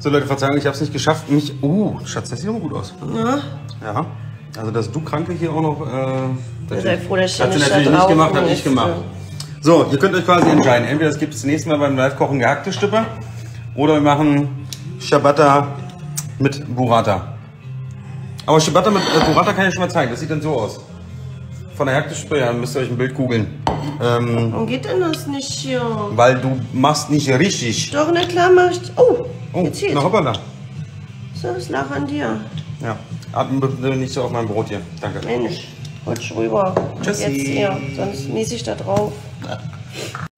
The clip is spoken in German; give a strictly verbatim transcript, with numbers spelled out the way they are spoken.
So Leute, Verzeihung, ich habe es nicht geschafft, mich... Uh, Schatz, das sieht aber gut aus. Ja. Ja. Also, dass du Kranke hier auch noch... Äh, Ihr seid froh, dass ich hat sie nicht natürlich da nicht drauf gemacht, habe bin. ich gemacht. So, ihr könnt euch quasi entscheiden. Entweder es gibt es nächstes Mal beim Live-Kochen gehackte Stücke oder wir machen Ciabatta mit Burrata. Aber Ciabatta mit äh, Burrata kann ich schon mal zeigen. Das sieht dann so aus. Von der gehackte Stücke, ja, müsst ihr euch ein Bild googeln. Ähm, Warum geht denn das nicht hier? weil du machst nicht richtig. Doch, na klar mach ich... Oh, Oh, jetzt hier. na hoppala. So, es lag an dir. Ja, atmen bitte nicht so auf mein Brot hier. Danke. Mensch, rutsch rüber. Tschüssi. Jetzt hier, sonst nies ich da drauf.